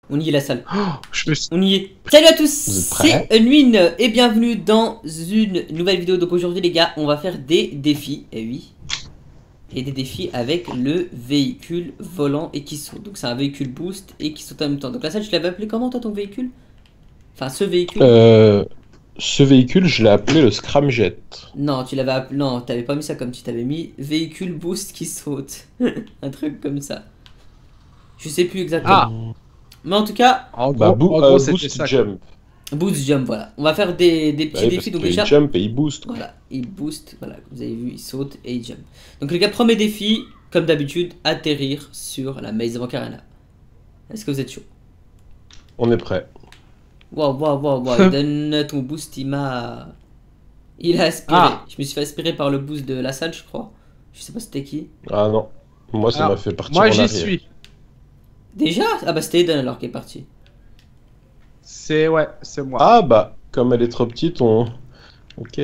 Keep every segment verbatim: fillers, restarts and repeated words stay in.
On y est la salle. Oh, je me suis... On y est. Salut à tous, C'est c'est Nwin et bienvenue dans une nouvelle vidéo. Donc aujourd'hui les gars, on va faire des défis. Et oui. Et des défis avec le véhicule volant et qui saute. Donc c'est un véhicule boost et qui saute en même temps. Donc la salle, tu l'avais appelé comment toi ton véhicule? Enfin ce véhicule. Euh, ce véhicule, je l'ai appelé le Scramjet. Non, tu l'avais appelé. Non, t'avais pas mis ça comme tu t'avais mis véhicule boost qui saute. Un truc comme ça. Je sais plus exactement. Ah. Mais en tout cas, En Bah, gros, boo- en gros euh, c'était boost ça. jump. boost jump, voilà. On va faire des, des Bah petits oui, défis. parce Donc qu'il déjà, jump et il boost. voilà, il boost, voilà, vous avez vu, il saute et il jump. Donc les gars, premier défi, comme d'habitude, atterrir sur la Maze Bank Arena. Est-ce que vous êtes chaud? On est prêt. Waouh, waouh, waouh, waouh, donne ton boost, il m'a... Il a aspiré. Ah. Je me suis fait aspirer par le boost de la salle, je crois. Je sais pas c'était qui. Ah non. Moi, ça Alors, m'a fait partir moi en j'y arrière. suis. Déjà? Ah bah c'était Eden alors qui est parti. C'est ouais, c'est moi. Ah bah, comme elle est trop petite, on... Ok.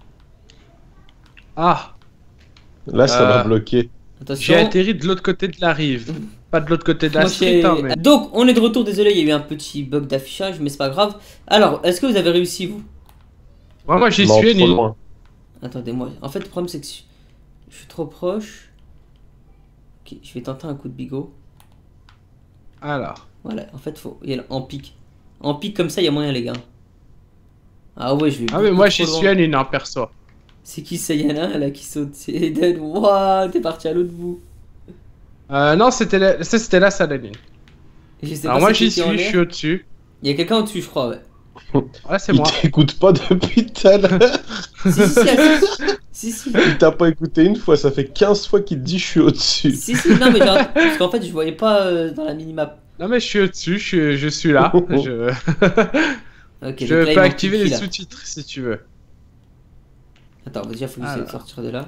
Ah, Là, ça Euh, va bloquer. Attention. j'ai atterri de l'autre côté de la rive. Pas de l'autre côté de la Moi, street, j'ai- hein, mais... Donc on est de retour, désolé, il y a eu un petit bug d'affichage, mais c'est pas grave. Alors, est-ce que vous avez réussi vous? Ouais, moi j'y Non, suis, trop ni... loin. Attendez-moi, en fait le problème c'est que je je suis trop proche. Ok, je vais tenter un coup de bigot. Alors. Voilà, en fait faut... il y a le- en pic. En pic comme ça, il y a moyen les gars. Ah ouais, je vais Ah mais beaucoup moi trop j'y loin. suis allé, non, perso. C'est qui ça? Il y en a un là qui saute, c'est Eden. Wouah, t'es parti à l'autre bout. Euh, non, c'était la... ça c'était la salle, Aline. Je sais Alors pas moi c'est j'y qui en suis, je l'air. suis au-dessus. Il y a quelqu'un au-dessus, je crois, ouais. Ouais, c'est Il moi. t'écoute pas depuis tout à l'heure. si, si, si, ah, si, si, si. Il t'a pas écouté une fois, ça fait quinze fois qu'il te dit je suis au-dessus. Si, si, non, mais genre, parce qu'en fait, je voyais pas euh, dans la minimap. Non mais je suis au-dessus, je suis, je suis là. je Ok, je donc là, il peux manque activer qui, les là sous-titres si tu veux. Attends, déjà, faut que j'essaie de Alors. sortir de là.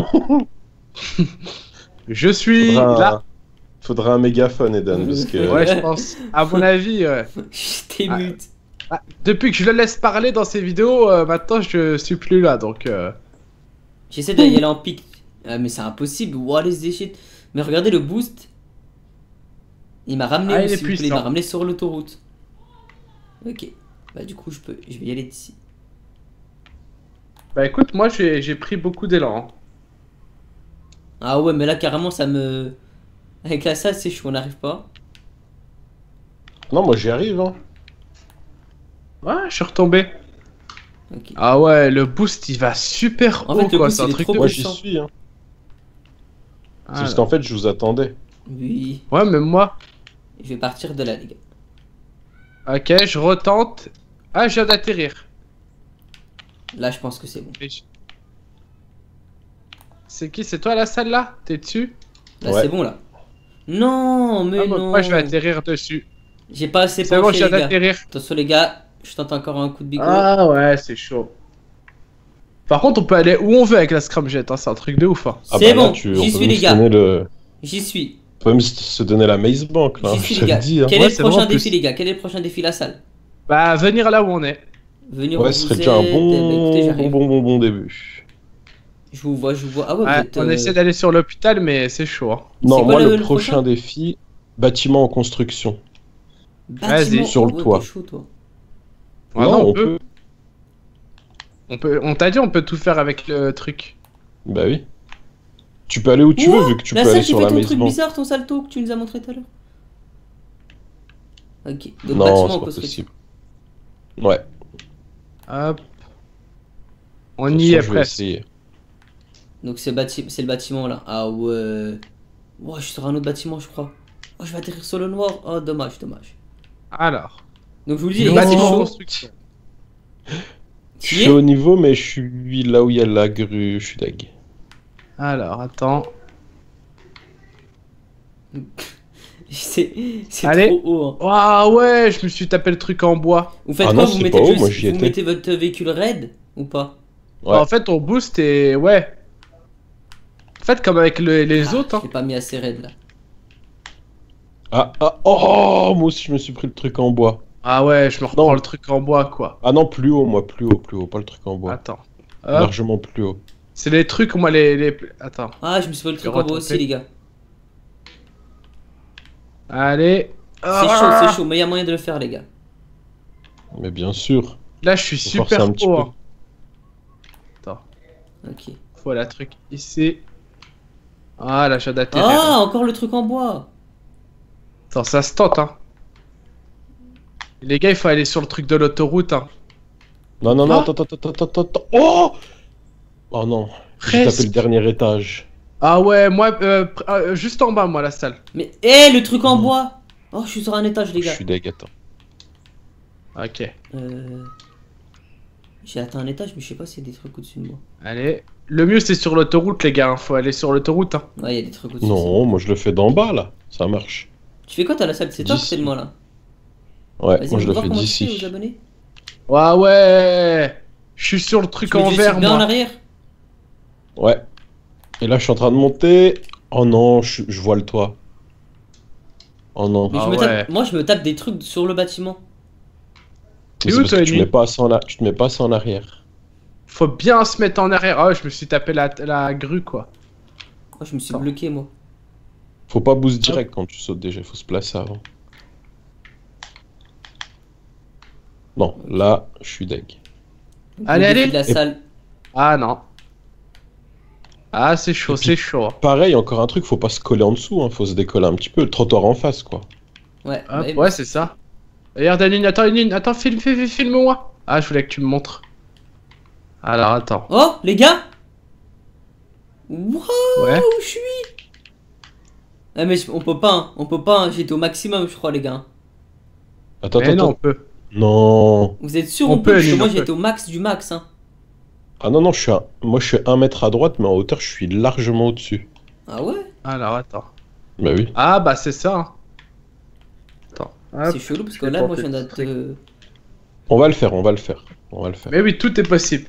Je suis Faudra là. un... Faudra un mégaphone, Eden, parce que... Ouais, je pense. À mon avis, ouais. J'étais Ah. mute. Ah, depuis que je le laisse parler dans ses vidéos, euh, maintenant je suis plus là, donc... Euh... J'essaie d'y aller en pic. Ah, mais c'est impossible. What is this shit? Mais regardez le boost. Il m'a ramené Ah, où, il est s'il vous plaît, il puissant. m'a ramené sur l'autoroute. Ok. Bah, du coup, je peux. Je vais y aller d'ici. Bah écoute, moi j'ai j'ai pris beaucoup d'élan. hein. Ah ouais, mais là, carrément, ça me. Avec la salle, c'est chaud, on n'arrive pas. Non, moi j'y arrive, hein. Ouais, je suis retombé. Ok. Ah ouais, le boost il va super En haut fait, le quoi, boost, c'est un il est truc trop de... Moi puissant. j'y suis, hein. Ah, C'est parce qu'en fait, je vous attendais. Oui. ouais, même moi. Je vais partir de là, les gars. Ok, je retente. Ah, je viens d'atterrir. Là, je pense que c'est bon. Et je- C'est qui? C'est toi la salle là? T'es dessus? Là, Ouais. c'est bon, là. Non, mais Ah, bah, non. moi je vais atterrir dessus. J'ai pas assez C'est bon, penché, je viens les gars. d'atterrir. Attention, les gars. Je tente encore un coup de bigot. Ah ouais, c'est chaud. Par contre, on peut aller où on veut avec la scramjet, hein, c'est un truc de ouf. Hein. Ah C'est bah là, bon, tu... j'y on peut suis, même les se gars. donner le... J'y suis. On peut même se donner la Maze Bank, là. J'y suis, Je les te gars. le dis, hein. Quel Ouais, est le c'est prochain vraiment défi, plus. les gars? Quel est le prochain défi, la salle? Bah, venir là où on est. Venir Ouais, où ce vous serait déjà un êtes. bon, Eh ben, écoutez, bon, j'arrive. bon, bon, bon début. Je vous vois, je vous vois. Ah ouais, vous Ouais, êtes. on euh, essaie d'aller sur l'hôpital, mais c'est chaud. Hein. Non, quoi moi, le- le, le prochain prochain défi, bâtiment en construction. bâtiment. Vas-y, sur le Ouais, toit. t'es chaud, toi. Ah non, non, on on peut. peut. On peut. On t'a dit, on peut tout faire avec le truc. Bah oui. Tu peux aller où tu Ouah, veux, vu que tu la peux salle aller qui sur fait la ton Maze truc Bank. bizarre, ton salto que tu nous as montré tout à l'heure. Ok, donc Non, bâtiment en c'est pas construction. possible. Ouais. Hop. On De toute y façon, est je vais presque. essayer. Donc c'est bâti... c'est le bâtiment là. Ah ouais. Oh, je suis sur un autre bâtiment, je crois. Oh, je vais atterrir sur le noir. Oh, dommage, dommage. Alors. Donc je vous le dis, Le les gars, c'est bâtiment en chaud. construction. Je Tu y suis es au niveau, mais je suis là où il y a la grue. Je suis dag. Alors, attends. C'est c'est Allez. trop haut. Hein. Ah ouais, je me suis tapé le truc en bois. Vous faites Ah quoi? non, Vous c'est mettez, pas haut, je- moi, j'y vous étais. mettez votre véhicule raid ou pas? Ouais. En fait, on boost et ouais. En fait, comme avec le- les Ah, autres. je l'ai pas mis assez raid là. Ah, ah, oh, moi aussi, je me suis pris le truc en bois. Ah ouais, je me reprends Non. le truc en bois quoi. Ah non, plus haut, moi, plus haut, plus haut. Pas le truc en bois. Attends. Hop. Largement plus haut. C'est les trucs, moi les. les... Attends. Ah, je me suis fait le truc vais en bas retenter. aussi, les gars. Allez. C'est chaud, c'est chaud, mais il y a moyen de le faire, les gars. Mais bien sûr. Là, je suis Faut forcer super un petit haut. peu. Hein. Attends, Ok. faut la truc ici. Ah, là, j'ai d'atterrir. Ah, encore le truc en bois. Attends, ça se tente, hein. Les gars, il faut aller sur le truc de l'autoroute, hein. Non, non, non, Ah. attends, attends, attends, attends, attends. Oh Oh non, j'ai Presque. tapé le dernier étage. Ah ouais, moi, euh, pr- euh, juste en bas, moi, la salle. Mais, hé, le truc en Mhm. bois. Oh, je suis sur un étage, les Je gars. suis deg, attends. Ok. Euh... J'ai atteint un étage, mais je sais pas s'il y a des trucs au-dessus de moi. Allez. Le mieux, c'est sur l'autoroute, les gars. Hein. Faut aller sur l'autoroute, hein. Ouais, il y a des trucs au-dessus. Non, moi je le fais d'en bas là, ça marche. Tu fais quoi, t'as la salle de setup, D'ici. c'est de moi là. Ouais, Vas-y, moi on je peut le voir fais comment tu fais d'ici. aux abonnés. Ouais, ouais. Je suis sur le truc Tu mets en du vert, stick bien en moi. arrière. Ouais. Et là je suis en train de monter. Oh non, je, je vois le toit. Oh non. Mais Ah je me ouais. tape... Moi, je me tape des trucs sur le bâtiment. T'es Mais où, c'est parce toi, que tu Eni mets pas ça en a- tu te mets pas ça en arrière. Faut bien se mettre en arrière. Ah ouais, je me suis tapé la, la grue, quoi. Oh, je me suis Attends. bloqué, moi. Faut pas boost direct quand tu sautes déjà, faut se placer avant. Non, là, je suis deg. Donc, Allez, le défi allez. de la Et- salle. Ah non. Ah, c'est chaud, Et puis- c'est chaud. Pareil, encore un truc, faut pas se coller en dessous, hein, faut se décoller un petit peu, le trottoir en face quoi. Ouais, Hop, ouais, ouais, c'est ça. Regarde, Anine, attends, Anine, attends, filme, filme, filme-moi. Ah, je voulais que tu me montres. Alors, attends. Oh, les gars. Wow, Ouais. où je suis. Ah, mais je- on peut pas, hein. On peut pas, hein. J'étais au maximum, je crois, les gars. Attends, Mais non, attends, on peut. non. Vous êtes sûr On on, peut, peut, parce que Aline, moi on peut. j'étais au max du max, hein. Ah non, non, je suis à... moi je suis un mètre à droite, mais en hauteur je suis largement au-dessus. Ah ouais. Alors, attends. Bah oui. Ah, bah, c'est ça. hein. Attends. Hop. C'est chelou parce je que vais là, moi je tenter viens le truc. d'être. On va le faire, on va le faire. On va le faire. Mais oui, tout est possible.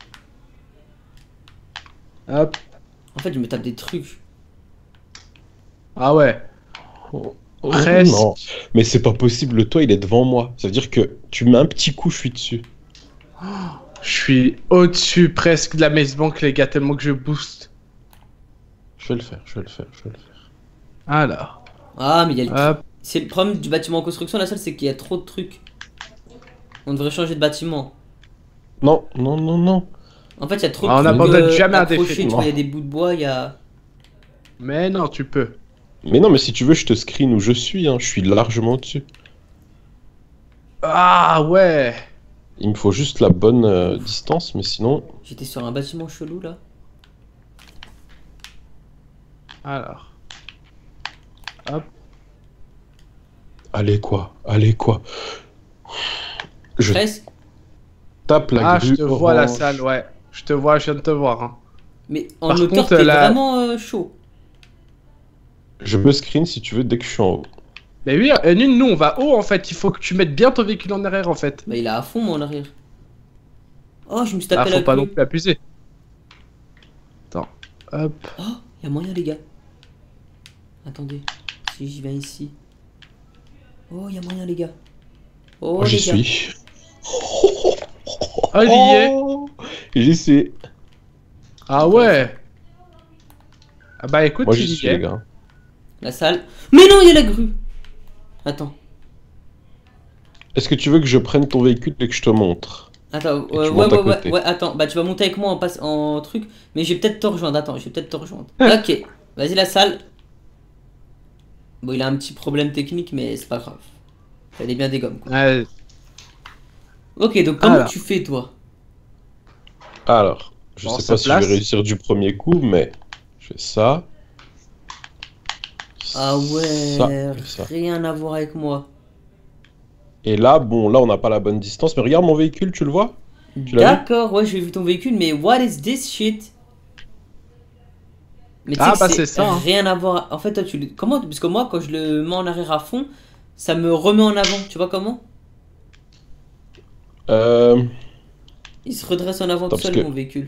Hop. En fait, je me tape des trucs. Ah ouais. Oh, Presque. non, mais c'est pas possible, le toit il est devant moi. Ça veut dire que tu mets un petit coup, je suis dessus. Je suis au-dessus presque de la Maze Bank, les gars, tellement que je booste. Je vais le faire, je vais le faire, je vais le faire. Alors. Ah, mais il y a le. Hop. C'est le problème du bâtiment en construction, la seule, c'est qu'il y a trop de trucs. On devrait changer de bâtiment. Non, non, non, non. En fait, il y a trop Ah, on de trucs. abandonne euh, jamais un accrochés, défi. tu vois, il y a Non. des bouts de bois, il y a. Mais non, tu peux. Mais non, mais si tu veux, je te screen où je suis, hein. Je suis largement au-dessus. Ah ouais. Il me faut juste la bonne euh, distance, mais sinon... J'étais sur un bâtiment chelou là. Alors. Hop. Allez quoi, allez quoi. Je Presque. tape la Ah, grue je te vois la orange. salle, ouais. Je te vois, je viens de te voir. Hein. Mais en Par hauteur, contre, t'es la- vraiment euh, chaud. Je peux screen si tu veux dès que je suis en haut. Mais oui, euh, nous, nous, on va haut en fait. Il faut que tu mettes bien ton véhicule en arrière en fait. Bah, il est à fond, moi, en arrière. Oh, je me suis Ah, tapé faut la pas non queue. plus abuser. Attends. Hop. Oh, il y a moyen, les gars. Attendez. Si j'y vais ici. Oh, il y a moyen, les gars. Oh, Oh, j'y les gars. suis. Ah, il y est. Oh, j'y suis. Ah ouais. Ah bah écoute, Moi il j'y y suis est. les gars. La salle. Mais non, il y a la grue. Attends. Est-ce que tu veux que je prenne ton véhicule et que je te montre? Attends, Et ouais, tu ouais, montes à ouais, ouais, côté. ouais, attends, bah tu vas monter avec moi en, passe, en truc, mais je vais peut-être te rejoindre, attends, je vais peut-être te rejoindre. Ok, vas-y la salle. Bon, il a un petit problème technique, mais c'est pas grave. Il est bien des gommes, quoi. Ouais. Ok, donc comment Alors. tu fais, toi? Alors, je On sais se pas si je place. vais réussir du premier coup, mais je fais ça. Ah ouais, Ça, et ça. rien à voir avec moi. Et là, bon, là on n'a pas la bonne distance, mais regarde mon véhicule, tu le vois? Tu l'as vu? D'accord, ouais, j'ai vu ton véhicule, mais what is this shit? Mais tu Ah, sais bah, que c'est ça, hein. rien à voir. En fait, toi, tu le... Comment? Parce que moi, quand je le mets en arrière à fond, ça me remet en avant. Tu vois comment? Euh... Il se redresse en avant Attends, tout seul, parce que- mon véhicule.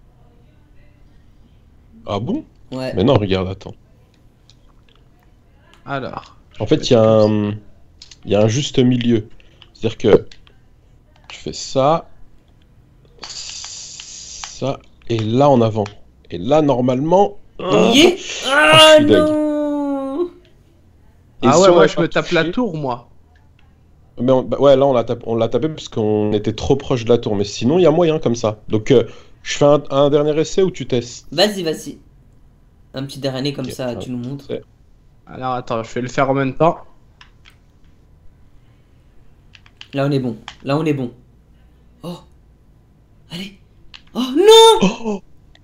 Ah bon? Ouais. Mais non, regarde, attends. Alors. En fait, il y a un... Il y a un juste milieu. C'est-à-dire que tu fais ça, ça, et là en avant. Et là, normalement... On y est? je Ah suis deg. non! Et Ah si ouais, on moi avait je pas me tape la touché- tour, moi. Mais on- bah ouais, là on l'a tapé, on l'a tapé parce qu'on était trop proche de la tour. Mais sinon, il y a moyen comme ça. Donc, euh, je fais un, un dernier essai ou tu testes? Vas-y, vas-y. Un petit dernier comme Ok, ça, un tu nous montres. essai. Alors attends, je vais le faire en même temps. Là, on est bon. Là, on est bon. Oh. Allez. Oh non. Oh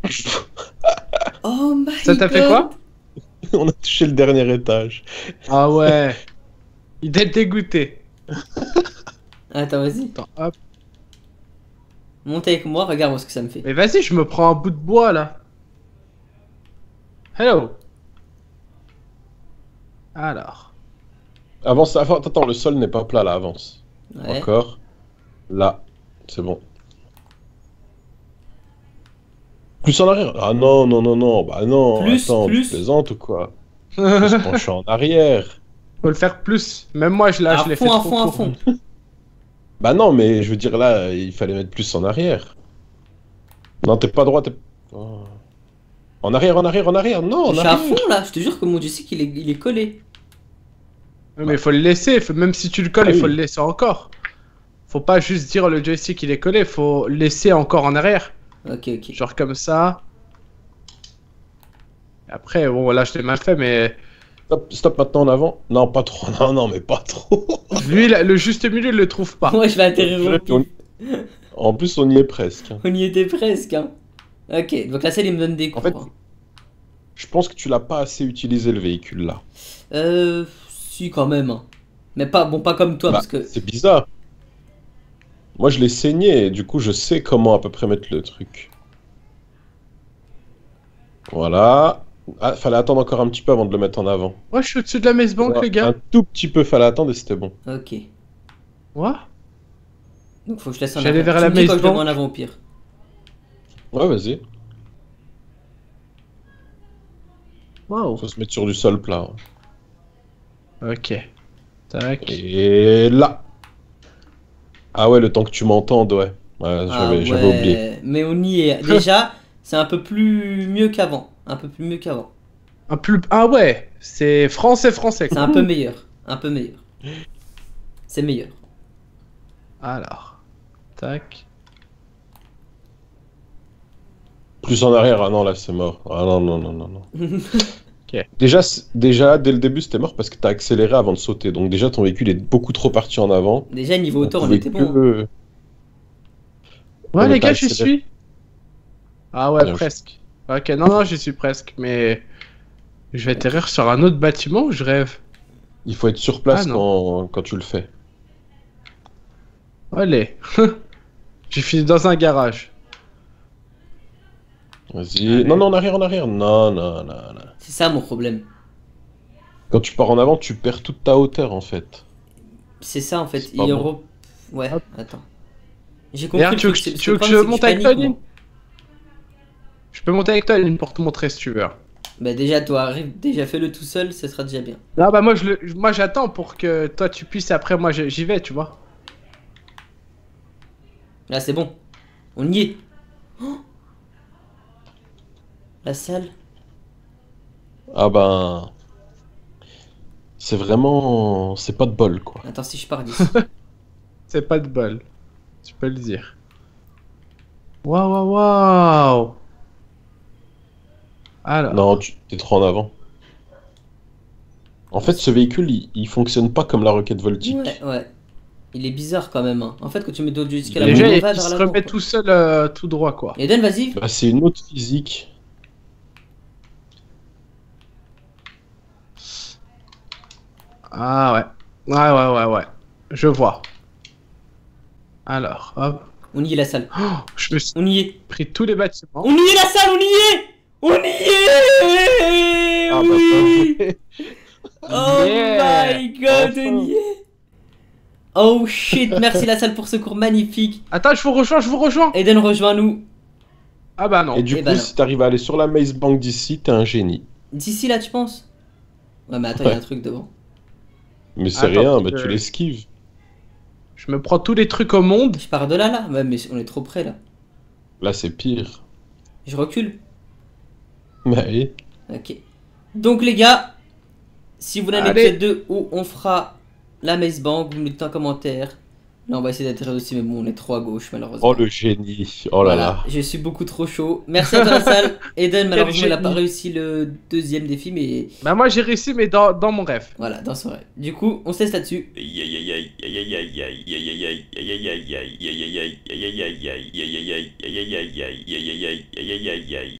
Oh my Ça t'a fait God. quoi? On a touché le dernier étage. Ah ouais. Il est dégoûté. Attends, vas-y. Attends, hop. Monte avec moi, regarde ce que ça me fait. Mais vas-y, je me prends un bout de bois là. Hello. Alors. Avance, attends, attends, le sol n'est pas plat là, avance. Ouais. Encore. Là, c'est bon. Plus en arrière. Ah non, non, non, non, bah non, Plus, attends, plus. tu plaisantes ou quoi? On se penche en arrière. Faut le faire plus. Même moi, je, là, À je l'ai fond, fait à trop fond, à court. fond. Bah non, mais je veux dire là, il fallait mettre plus en arrière. Non, t'es pas droit, t'es... Oh. En arrière, en arrière, en arrière, non, Je en suis à arrière. fond là, je te jure que mon joystick il est, il est collé. Ouais, mais il faut le laisser. faut- Même si tu le colles, Ah il faut oui. le laisser encore. Faut pas juste dire le joystick il est collé. Faut laisser encore en arrière. Ok, ok. Genre comme ça. Après, bon, là, je l'ai mal fait, mais. Stop, stop maintenant en avant. Non, pas trop, non, non, mais pas trop. Lui, là, le juste milieu, il le trouve pas. Moi je vais atterrir au On- pif. En plus, on y est presque. On y était presque, hein. Ok, donc la selle il me donne des En cours. fait, Je pense que tu l'as pas assez utilisé le véhicule là. Euh. Si, quand même. Hein. Mais pas, bon, pas comme toi, Bah, parce que. C'est bizarre. Moi, je l'ai saigné et du coup, je sais comment à peu près mettre le truc. Voilà. Ah, fallait attendre encore un petit peu avant de le mettre en avant. Moi, je suis au-dessus de la messe banque, les Un gars. tout petit peu, fallait attendre et c'était bon. Ok. Ouais. Donc faut que je laisse en J'allais avant. vers Tu la me dis quand maze je le mets en bank. avant au pire. Ouais, vas-y. Waouh. Faut se mettre sur du sol plat. Ok. Tac. Et là. Ah ouais, le temps que tu m'entendes, ouais. Ouais, Ah j'avais j'avais ouais, oublié. mais on y est. Déjà, c'est un peu plus mieux qu'avant. Un peu plus mieux qu'avant. Un plus... Ah ouais. C'est français, français. C'est un peu meilleur. Un peu meilleur. C'est meilleur. Alors. Tac. Plus en arrière, ah non, là c'est mort. Ah non, non, non, non, non. Ok. Déjà, c- déjà, dès le début, c'était mort parce que t'as accéléré avant de sauter. Donc déjà, ton véhicule est beaucoup trop parti en avant. Déjà, niveau hauteur, on pouvait était que- bon. Ouais, Ouais, mais les t'as gars, j'y accéléré. suis. Ah ouais, Bien presque. Ok, non, non, j'y suis presque. Mais. Je vais atterrir sur un autre bâtiment ou je rêve? Il faut être sur place Ah, quand, quand tu le fais. Allez. J'ai fini dans un garage. Vas-y. Allez. Non, non, en arrière, en arrière. Non, non, non, non. C'est ça mon problème. Quand tu pars en avant, tu perds toute ta hauteur en fait. C'est ça en fait. C'est pas Il bon. re- Ouais, Hop. attends. J'ai compris. D'ailleurs, le tu veux truc, que, c'est- tu le veux que problème, je c'est monte je avec toi, panique, Lynn? moi. Je peux monter avec toi, Lynn, pour te montrer si tu veux. Bah déjà, toi, arrive, déjà fais-le tout seul, ce sera déjà bien. Non, bah moi, je le... moi j'attends pour que toi tu puisses, après moi je- j'y vais, tu vois. Là, c'est bon. On y est. Oh, la salle. Ah ben. C'est vraiment. C'est pas de bol quoi. Attends, si je pars d'ici. C'est pas de bol. Tu peux le dire. Waouh, waouh, waouh. Alors. Non, tu t'es trop en avant. En fait, ce véhicule, il, il fonctionne pas comme la roquette voltique. Ouais, ouais. Il est bizarre quand même. Hein. En fait, quand tu mets d'autres jusqu'à la Déjà, bombe, il, on va il vers se l'avant, remet quoi. tout seul, euh, tout droit, quoi. Eden, vas-y. Bah, c'est une autre physique. Ah ouais. Ouais, ouais, ouais, ouais. Je vois. Alors, hop. On y est, la salle. Oh, je me suis On y est. pris tous les bâtiments. On y est, la salle, on y est. On y est. Ah bah, Oui. bien joué. Oh Yeah. my god, Enfin. on y est. Oh shit, merci la salle pour ce cours magnifique. Attends, je vous rejoins, je vous rejoins. Eden, rejoins-nous. Ah bah non. Et du Eh coup, ben non. si t'arrives à aller sur la Maze Bank d'ici, t'es un génie. D'ici là, tu penses? Ouais, mais attends, il y a un truc devant. Mais c'est Attends, rien, bah, euh, tu l'esquives. Je me prends tous les trucs au monde. Je pars de là, là. Ouais, mais on est trop près, là. Là, c'est pire. Je recule. Bah oui. Ok. Donc, les gars, Si vous voulez un Allez. épisode deux où on fera la Maze Bank, vous me dites en commentaire. Là, on va essayer d'être aussi, mais bon, on est trop à gauche, malheureusement. Oh le génie. Oh là Voilà, là. je suis beaucoup trop chaud. Merci à toi, la salle. Eden, malheureusement, il a pas génie. réussi le deuxième défi, mais Bah moi j'ai réussi mais dans, dans mon rêve. voilà, dans son rêve. Du coup, on se laisse là-dessus.